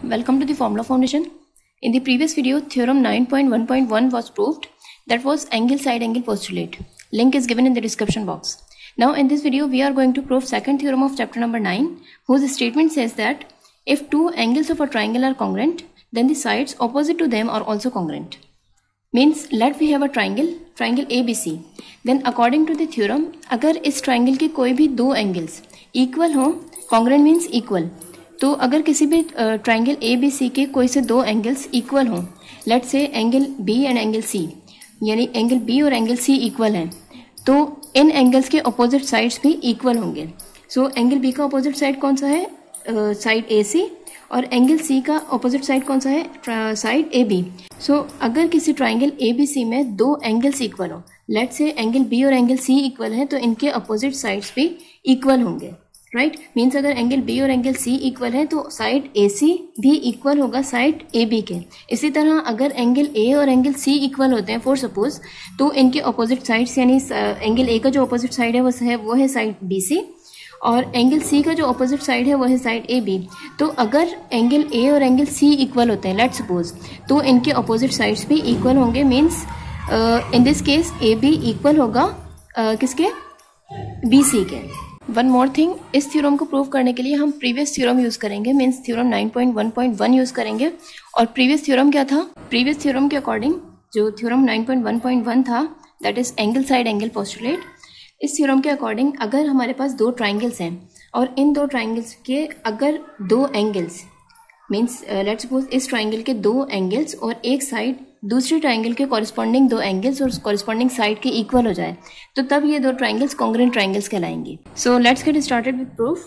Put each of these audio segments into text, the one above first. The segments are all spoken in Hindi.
Welcome to the Formula Foundation. In the previous video, theorem 9.1.1 was proved. That was angle side angle postulate. Link is given in the description box. Now in this video, we are going to prove second theorem of chapter number 9, whose statement says that if two angles of a triangle are congruent, then the sides opposite to them are also congruent. Means let we have a triangle ABC. Then according to the theorem, अगर इस triangle के कोई भी दो angles equal हो, congruent means equal. तो अगर किसी भी ट्राइंगल ए बी सी के कोई से दो एंगल्स इक्वल हों, let's say angle B and angle C, यानी एंगल बी और एंगल सी इक्वल हैं, तो इन एंगल्स के अपोजिट साइड्स भी इक्वल होंगे. सो एंगल बी का अपोजिट साइड कौन सा है? Side A C. और एंगल सी का अपोजिट साइड कौन सा है? Side A B. सो अगर किसी ट्राइंगल ए बी सी में दो एंगल्स इक्वल हो, लेट्स से एंगल बी और एंगल सी इक्वल हैं, तो इनके अपोजिट साइड्स भी इक्वल होंगे. राइट मीन्स अगर एंगल बी और एंगल सी इक्वल है तो साइड ए सी भी इक्वल होगा साइड ए बी के. इसी तरह अगर एंगल ए और एंगल सी इक्वल होते हैं फॉर सपोज, तो इनके अपोजिट साइड्स यानी एंगल ए का जो अपोजिट साइड है वो है साइड बी सी, और एंगल सी का जो अपोजिट साइड है वो है साइड ए बी. तो अगर एंगल ए और एंगल सी इक्वल होते हैं लेट्स सपोज, तो इनके अपोजिट साइड्स भी इक्वल होंगे. Means in this case A B equal होगा किसके? बी सी के. वन मोर थिंग, इस थ्योरम को प्रूव करने के लिए हम प्रीवियस थ्योरम यूज करेंगे. मीन्स थ्योरम 9.1.1 यूज करेंगे. और प्रीवियस थ्योरम क्या था? प्रीवियस थ्योरम के अकॉर्डिंग जो थ्योरम 9.1.1 था, that is angle side angle postulate. इस थ्योरम के अकॉर्डिंग अगर हमारे पास दो ट्राइंगल्स हैं और इन दो ट्राइंगल्स के अगर दो एंगल्स मीन्स लेट्स सपोज इस ट्राइंगल के दो एंगल्स और एक साइड दूसरी ट्राइंगल के कॉरिस्पॉन्डिंग दो एंगल्स और कॉरिस्पॉन्डिंग साइड के इक्वल हो जाए, तो तब ये दो ट्राइंगल्स कॉन्ग्रुएंट ट्राइंगल्स कहलाएंगे. So let's get started with proof.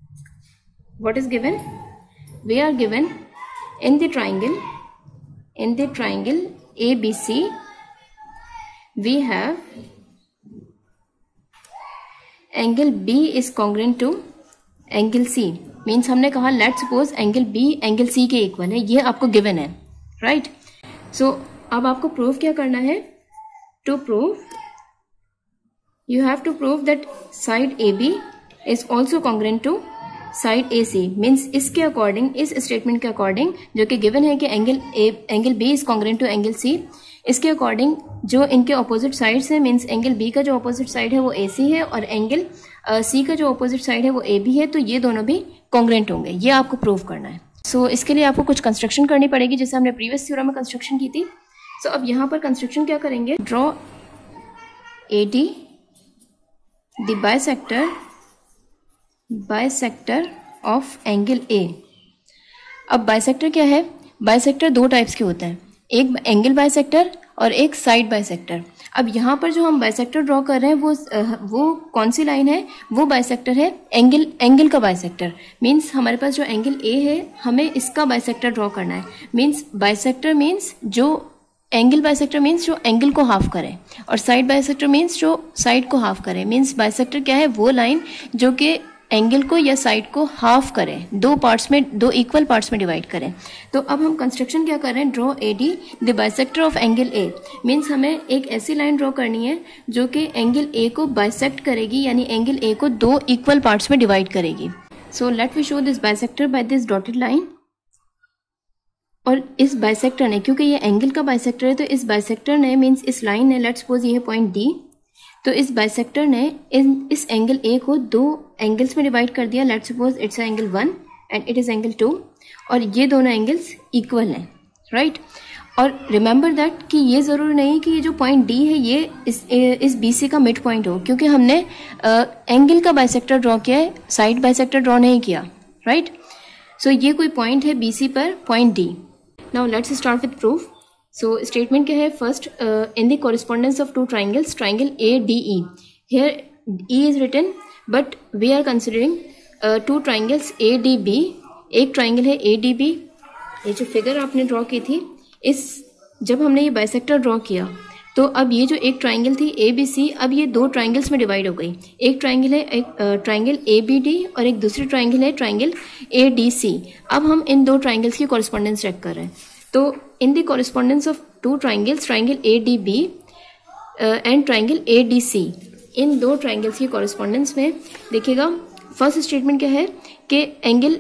What is given? We are given in the triangle ABC we have angle B is congruent to angle C. Means हमने कहा let suppose angle B angle C के इक्वल है, ये आपको गिवन है. राइट सो अब आपको प्रूव क्या करना है? To prove you have to prove that side AB is also congruent to side AC. Means इसके अकॉर्डिंग, इस स्टेटमेंट के अकॉर्डिंग जो कि गिवन है कि angle B is congruent to angle C, इसके अकॉर्डिंग जो इनके ऑपोजिट साइड्स है, मीन्स एंगल B का जो ऑपोजिट साइड है वो AC है और एंगल C का जो ऑपोजिट साइड है वो AB है, तो ये दोनों भी कॉन्ग्रुएंट होंगे. ये आपको प्रूव करना है. सो इसके लिए आपको कुछ कंस्ट्रक्शन करनी पड़ेगी, जैसे हमने प्रीवियस थ्योरम में कंस्ट्रक्शन की थी. सो अब यहाँ पर कंस्ट्रक्शन क्या करेंगे? Draw AD the bisector of angle A. अब बाइसेक्टर क्या है? बाइसेक्टर दो टाइप्स के होते हैं, एक एंगल बाइसेक्टर और एक साइड बाइसेक्टर. अब यहाँ पर जो हम बाइसेक्टर ड्रॉ कर रहे हैं वो कौन सी लाइन है? वो बाइसेक्टर है एंगल का बाइसेक्टर. मीन्स हमारे पास जो एंगल A है, हमें इसका बाइसेक्टर ड्रॉ करना है. मीन्स बाइसेक्टर मीन्स जो एंगल बाइसेक्टर मीन्स जो एंगल को हाफ करे, और साइड बाइसेक्टर मीन्स जो साइड को हाफ करे. मीन्स बाइसेक्टर क्या है? वो लाइन जो कि एंगल को या साइड को हाफ करें, दो इक्वल पार्ट्स में डिवाइड करें. तो अब हम कंस्ट्रक्शन क्या कर रहे हैं? Draw AD the bisector of angle A. Means हमें एक ऐसी लाइन ड्रॉ करनी है जो कि एंगल A को बाइसेक्ट करेगी, यानी एंगल A को दो इक्वल पार्ट्स में डिवाइड करेगी. So let we show this bisector by this dotted line. और इस बाइसेक्टर ने, क्योंकि ये एंगल का बाइसेक्टर है, तो इस बाइसेक्टर ने मीन्स इस लाइन ने, लेट्स सपोज ये है पॉइंट D, तो इस बाइसेक्टर ने इस एंगल A को दो एंगल्स में डिवाइड कर दिया. Let's suppose it's angle 1 and it is angle 2, और ये दोनों एंगल्स इक्वल हैं. राइट और रिमेंबर दैट कि ये ज़रूरी नहीं कि ये जो पॉइंट D है ये इस BC का मिड पॉइंट हो, क्योंकि हमने एंगल का बाइसेक्टर ड्रॉ किया है, साइड बाइसेक्टर ड्रॉ नहीं किया. राइट सो ये कोई पॉइंट है BC पर, point D. Now let's start with proof. So statement क्या है? First, in the correspondence of two triangles, triangle ADE. Here E is written but we are considering two triangles ADB. एक ट्राइंगल है ADB. ये जो फिगर आपने ड्रॉ की थी, जब हमने ये बाइसेक्टर ड्रॉ किया, तो अब ये जो एक ट्राइंगल थी ABC, अब ये दो ट्राइंगल्स में डिवाइड हो गई. एक ट्राइंगल है ट्राइंगल ABD और एक दूसरी ट्राइंगल है ट्राइंगल ADC. अब हम इन दो ट्राइंगल्स की कॉरेस्पॉन्डेंस चेक कर रहे हैं. तो in the correspondence of two triangles, triangle ADB and triangle ADC, इन दो ट्राइंगल्स की कॉरेस्पॉन्डेंस में देखिएगा फर्स्ट स्टेटमेंट क्या है कि एंगल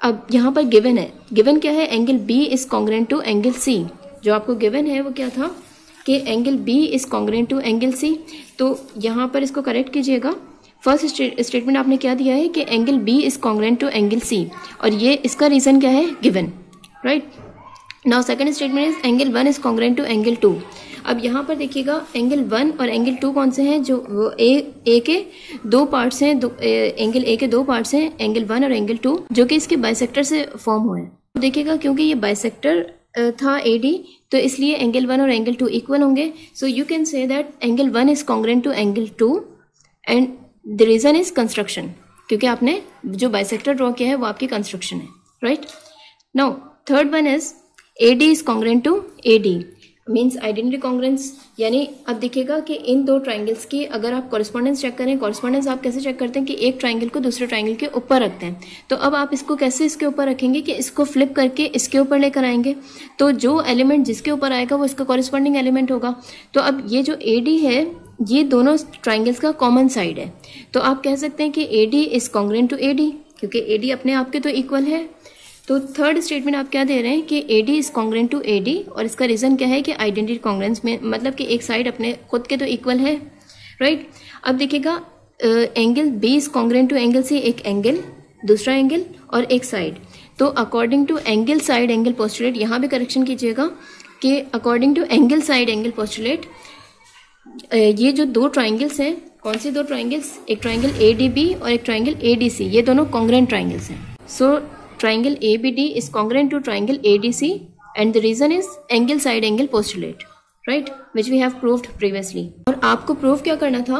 अब यहाँ पर गिवन है, गिवन क्या है, angle B is congruent to angle C. जो आपको गिवन है वो क्या था कि angle B is congruent to angle C. तो यहाँ पर इसको करेक्ट कीजिएगा। फर्स्ट स्टेटमेंट आपने क्या दिया है कि angle B is congruent to angle C, और ये इसका रीजन क्या है, given, right. Now second statement is angle one is congruent to angle two. अब यहाँ पर देखिएगा एंगल वन और एंगल टू कौन से हैं, जो वो ए के दो पार्ट्स हैं, एंगल ए के दो पार्ट्स हैं, एंगल वन और एंगल टू, जो कि इसके बाइसेक्टर से फॉर्म हुए हैं। देखिएगा क्योंकि ये बाइसेक्टर था एडी, तो इसलिए एंगल वन और एंगल टू इक्वल होंगे। So you can say that angle one is congruent to angle two and the reason is construction, क्योंकि आपने जो बाइसेक्टर ड्रॉ किया है वो आपकी कंस्ट्रक्शन है, right. Now third one is AD is congruent to AD, means identity congruence. यानी अब देखिएगा कि इन दो ट्राइंगल्स की अगर आप कॉरेस्पॉन्डेंस चेक करें, कॉरेस्पॉन्डेंस आप कैसे चेक करते हैं कि एक ट्राइंगल को दूसरे ट्राइंगल के ऊपर रखते हैं। तो अब आप इसको कैसे इसके ऊपर रखेंगे कि इसको फ्लिप करके इसके ऊपर लेकर आएंगे, तो जो एलिमेंट जिसके ऊपर आएगा वो इसका कॉरेस्पॉन्डिंग एलिमेंट होगा। तो अब ये जो AD है ये दोनों ट्राइंगल्स का कॉमन साइड है, तो आप कह सकते हैं कि AD is congruent to AD, क्योंकि AD अपने आप के तो इक्वल है। तो थर्ड स्टेटमेंट आप क्या दे रहे हैं कि AD is congruent to AD, और इसका रीजन क्या है कि आइडेंटिटी कॉन्ग्रुएंस में, मतलब कि एक साइड अपने खुद के तो इक्वल है, राइट। अब देखिएगा angle B is congruent to angle C, एक एंगल, दूसरा एंगल और एक साइड। तो according to angle side angle postulate, यहाँ भी करेक्शन कीजिएगा कि according to angle side angle postulate ये जो दो ट्राइंगल्स हैं, कौन सी दो ट्राइंगल्स, एक ट्राइंगल ADB और एक ट्राइंगल ADC, ये दोनों कॉन्ग्रुएंट ट्राइंगल्स हैं। सो triangle ABD is congruent to triangle ADC and the reason is angle side angle postulate, right, which we have proved previously। और आपको प्रूव क्या करना था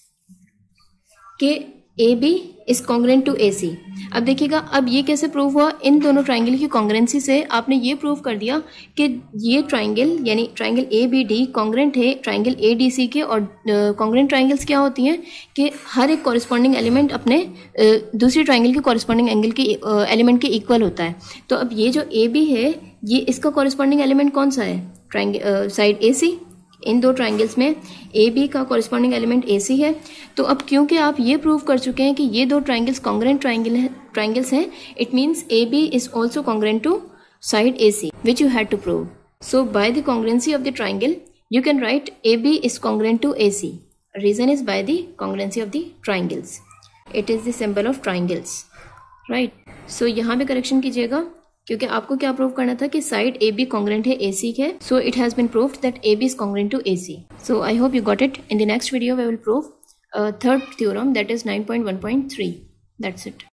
कि AB is congruent to AC। अब देखिएगा अब ये कैसे प्रूव हुआ, इन दोनों ट्राइंगल की कॉन्ग्रुएंसी से आपने ये प्रूव कर दिया कि ये ट्राइंगल यानी ट्राइंगल ABD कॉन्ग्रुएंट है ट्राइंगल ADC के। और कॉन्ग्रुएंट ट्राइंगल्स क्या होती हैं कि हर एक कॉरेस्पॉन्डिंग एलिमेंट अपने दूसरी ट्राइंगल के कॉरेस्पॉन्डिंग एंगल के एलिमेंट के इक्वल होता है। तो अब ये जो AB है ये इसका कॉरेस्पॉन्डिंग एलिमेंट कौन सा है, ट्राइंगल साइड AC। इन दो ट्राइंगल्स में AB का कॉरेस्पॉन्डिंग एलिमेंट AC है। तो अब क्योंकि आप ये प्रूव कर चुके हैं कि ये दो ट्राइंगल्स कॉन्ग्रुएंट ट्राइंगल्स हैं, it means AB is also congruent to side AC, which you had to prove. So by the congruency of the triangle you can write AB is congruent to AC. Reason is by the congruency of the triangles. It is the symbol of triangles, right? So यहाँ पे करेक्शन कीजिएगा क्योंकि आपको क्या प्रूव करना था कि साइड AB congruent है AC के। So it has been proved that AB is congruent to AC. So I hope you got it. In the next video we will prove third theorem, that is 9.1.3. That's it.